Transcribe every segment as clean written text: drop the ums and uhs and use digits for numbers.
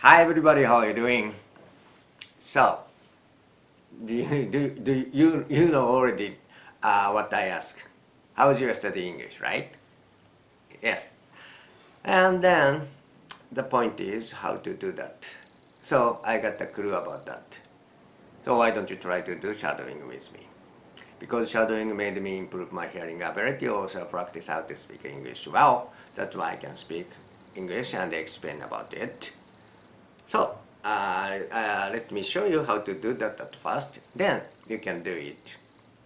Hi everybody, how are you doing? So, do you know already what I ask? How is your study English, right? Yes. And then the point is how to do that. So I got a clue about that. So why don't you try to do shadowing with me? Because shadowing made me improve my hearing ability, also practice how to speak English well. That's why I can speak English and explain about it. So let me show you how to do that at first. Then you can do it.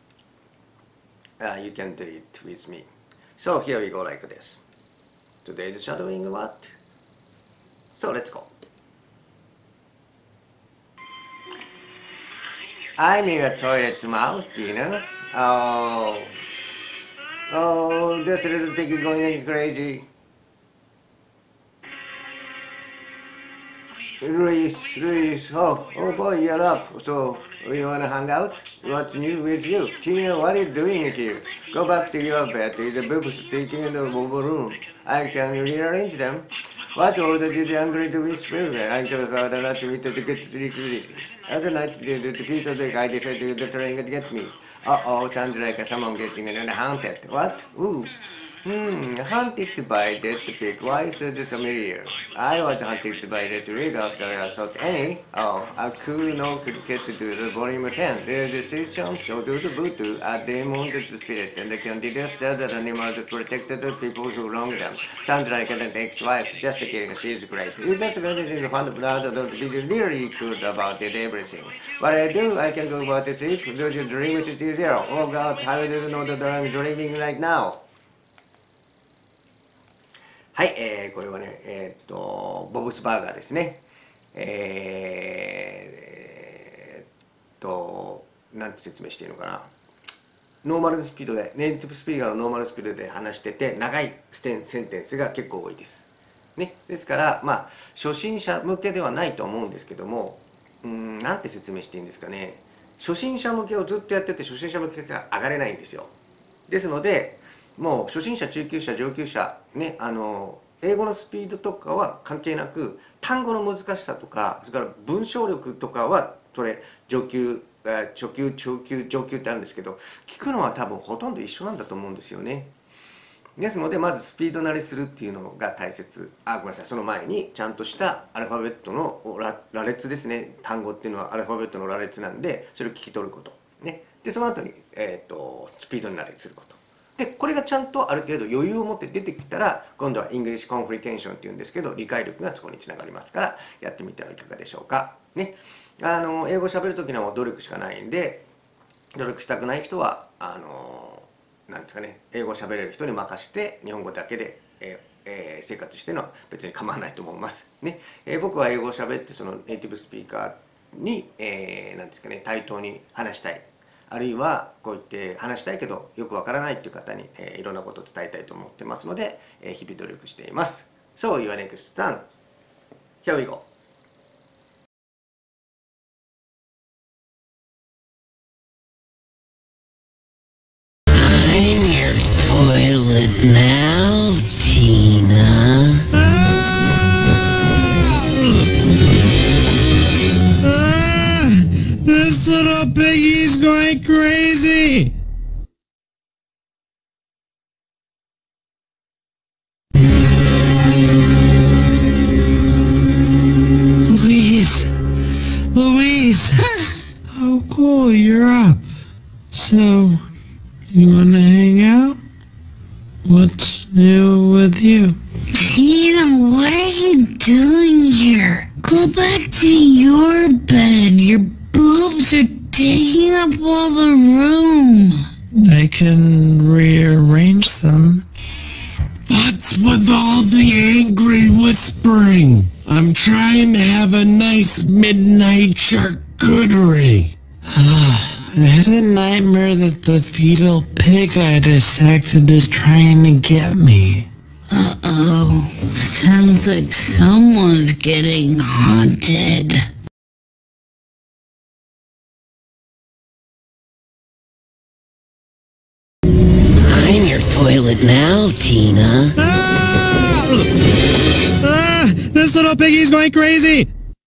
You can do it with me. So here we go like this. Today's shadowing what? So let's go. I'm your toilet mouse, do you know? Oh, this little piggy going crazy. Luis, oh boy, you're up. So, you wanna hang out? What's new with you? Tina, what are you doing here? Go back to your bed. The boobs sticking in the mobile room. I can rearrange them. What order did the angry to whisper? I just got a lot to eat to get to sleep. Other night, the Peter the guy decided to try and get me. Uh-oh, sounds like someone getting haunted. What? Ooh. Hunted by that pig. Why so familiar? I was hunted by that pig after I thought any. Oh, a cool no cricket to do the volume 10. There's a station, so do the voodoo, a demon to the spirit, and the candidates that animal that protected the people who wronged them. Sounds like an ex-wife, just kidding, she's great. You just got it in the fun blood of the really good about it, everything. What I do, I can go about to sleep, do you dream it is real? Oh God, how do you know that I'm dreaming right now? はい、これはね、ボブスバーガーですね。なんて説明していいのかな。ノーマルスピードで、ネイティブスピーカーのノーマルスピードで話してて、長いセンテンスが結構多いです。ね、ですから、まあ、初心者向けではないと思うんですけども、なんて説明していいんですかね。初心者向けをずっとやってて、初心者向けが上がれないんですよ。ですので、もう初心者、中級者、上級者、ね、英語のスピードとかは関係なく、単語の難しさとか、それから文章力とかは、それ、上級、初級、中級、上級ってあるんですけど、聞くのは多分ほとんど一緒なんだと思うんですよね。ですので、まずスピード慣れするっていうのが大切。ごめんなさい、その前にちゃんとしたアルファベットの羅列ですね。単語っていうのはアルファベットの羅列なんで、それを聞き取ること。ね。で、その後に、スピードに慣れすること。で、これがちゃんとある程度余裕を持って出てきたら、今度はイングリッシュコンフリケーションっていうんですけど、理解力がそこにつながりますから、やってみてはいかがでしょうか。ね。英語喋るときには努力しかないんで、努力したくない人は、なんですかね、英語喋れる人に任せて、日本語だけで、生活してるのは別に構わないと思います。ね。僕は英語を喋って、そのネイティブスピーカーに、なんですかね、対等に話したい。あるいはこう言って話したいけどよくわからないっていう方に、いろんなことを伝えたいと思ってますので、日々努力しています。So, your next turn. Here we go. I'm your toilet now, Tina. This little piggy's going crazy! Louise! Oh cool, you're up. So, you wanna hang out? What's new with you? Tina, what are you doing here? Go back to your bed. Your boobs are taking up all the room. I can rearrange them. What's with all the angry whispering? I'm trying to have a nice midnight charcuterie. I had a nightmare that the fetal pig I dissected is trying to get me. Uh-oh. Sounds like someone's getting haunted. I'm your toilet now, Tina. This little piggy's going crazy!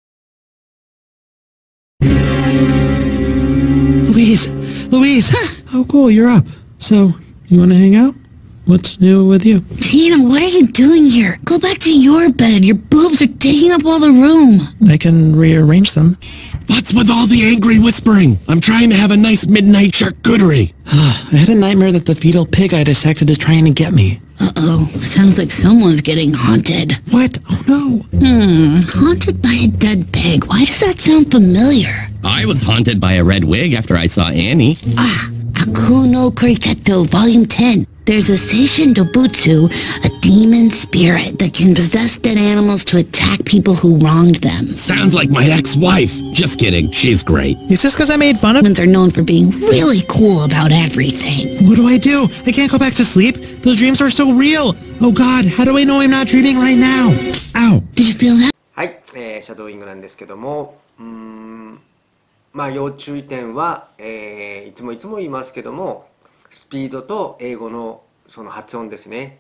Louise! Louise! Oh, cool, you're up. So, you want to hang out? What's new with you? Tina, what are you doing here? Go back to your bed. Your boobs are taking up all the room. I can rearrange them. What's with all the angry whispering? I'm trying to have a nice midnight charcuterie. I had a nightmare that the fetal pig I dissected is trying to get me. Uh-oh. Sounds like someone's getting haunted. What? Oh no! Haunted by a dead pig. Why does that sound familiar? I was haunted by a red wig after I saw Annie. Aku no Kuriketo, Volume 10. There's a Seishin Dobutsu, a demon spirit that can possess dead animals to attack people who wronged them. Sounds like my ex-wife. Just kidding, she's great. Is this because I made fun of Humans are known for being really cool about everything. What do? I can't go back to sleep? Those dreams are so real. Oh God, how do I know I'm not dreaming right now? Ow. Did you feel that? はい、シャドーイングなんですけども、まあ要注意点は、いつも言いますけども、スピードと英語のその発音ですね。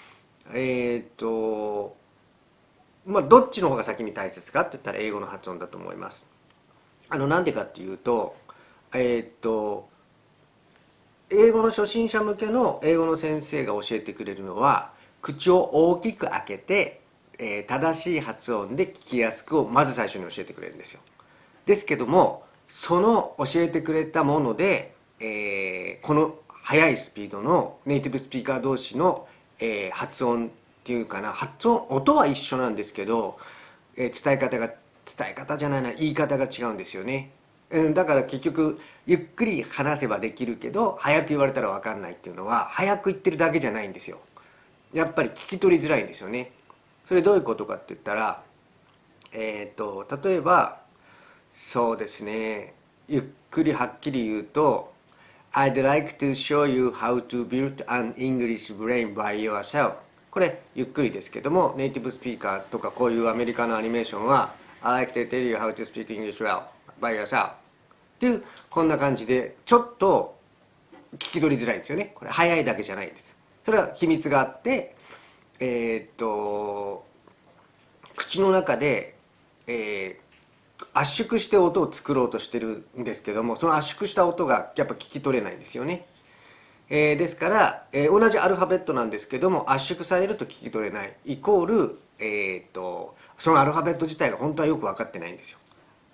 まあどっちの方が先に大切かって言ったら英語の発音だと思います。なんでかっていうと、英語の初心者向けの英語の先生が教えてくれるのは、口を大きく開けて、正しい発音で聞きやすくをまず最初に教えてくれるんですよ。ですけども、その教えてくれたもので、この速いスピードのネイティブスピーカー同士の、発音っていうかな、音は一緒なんですけど、伝え方じゃないな、言い方が違うんですよね。だから結局ゆっくり話せばできるけど早く言われたら分かんないっていうのは早く言ってるだけじゃないんですよ。やっぱり聞き取りづらいんですよね。それどういうことかって言ったら、例えばそうですね、ゆっくりはっきり言うと I'd like to show you how to build an English brain by yourself。 これゆっくりですけども、ネイティブスピーカーとかこういうアメリカのアニメーションは I like to tell you how to speak English well by yourself っていうこんな感じでちょっと聞き取りづらいんですよね。これ早いだけじゃないんです。それは秘密があって、口の中で、圧縮して音を作ろうとしてるんですけども、その圧縮した音がやっぱ聞き取れないんですよね。ですから、同じアルファベットなんですけども圧縮されると聞き取れないイコール、そのアルファベット自体が本当はよく分かってないんですよ。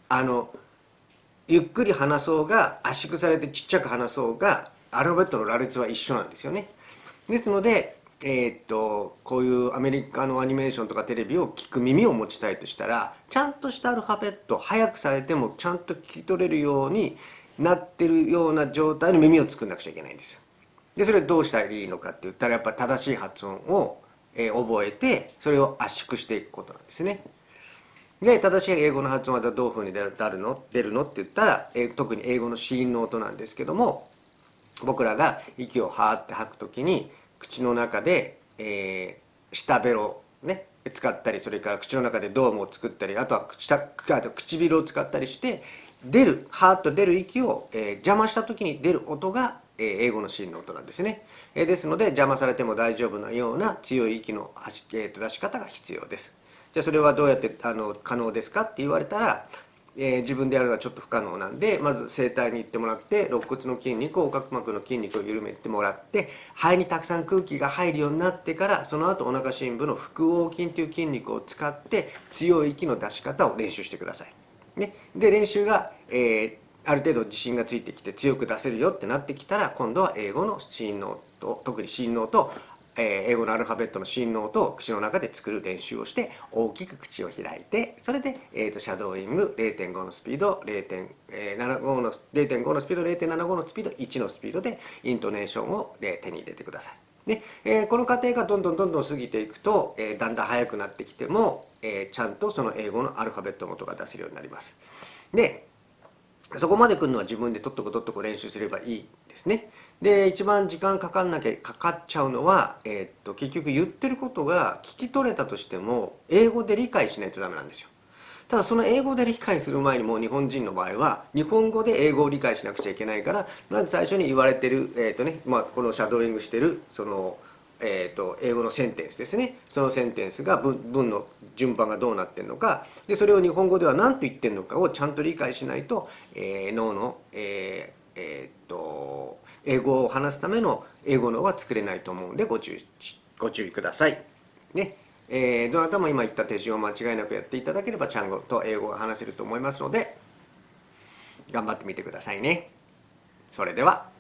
ゆっくり話そうが圧縮されてちっちゃく話そうがアルファベットの羅列は一緒なんですよね。ですので、こういうアメリカのアニメーションとかテレビを聞く耳を持ちたいとしたらちゃんとしたアルファベット早くされてもちゃんと聞き取れるようになってるような状態の耳を作んなくちゃいけないんです。でそれどうしたらいいのかって言ったらやっぱ正しい発音を、覚えてそれを圧縮していくことなんですね。で正しい英語の発音はどういうふうに出るのって言ったら、特に英語の子音の音なんですけども、僕らが息をはーって吐くときに口の中で、下ベロね使ったり、それから口の中でドームを作ったり、あとは唇を使ったりしてはーっと出る息を、邪魔した時に出る音が、英語の子音の音なんですね。ですので邪魔されても大丈夫なような強い息の、出し方が必要です。じゃあそれはどうやって可能ですかって言われたら、自分でやるのはちょっと不可能なんで、まず整体に行ってもらって肋骨の筋肉、横隔膜の筋肉を緩めてもらって、肺にたくさん空気が入るようになってから、その後お腹深部の腹横筋という筋肉を使って強い息の出し方を練習してください。ね、で練習が、ある程度自信がついてきて強く出せるよってなってきたら、今度は英語の子音の音、特に子音の音を英語のアルファベットの子音の音を口の中で作る練習をして大きく口を開いて、それで、シャドーイング 0.5 のスピード 0.75 のスピード 0.75 のスピード1のスピードでイントネーションを手に入れてください。で、この過程がどんどん過ぎていくと、だんだん速くなってきても、ちゃんとその英語のアルファベットの音が出せるようになります。でそこまで来るのは自分でとっとこ練習すればいいですね。で一番時間かかっちゃうのは、結局言ってることが聞き取れたとしても英語で理解しないとダメなんですよ。ただその英語で理解する前にも日本人の場合は日本語で英語を理解しなくちゃいけないから、まず最初に言われてる、このシャドーイングしてるその英語のセンテンスですね。そのセンテンスが文の順番がどうなってるのか、でそれを日本語では何と言ってるのかをちゃんと理解しないと、脳の、英語を話すための英語脳は作れないと思うんでご注意ください。ね。どなたも今言った手順を間違いなくやっていただければちゃんと英語が話せると思いますので、頑張ってみてくださいね。それでは。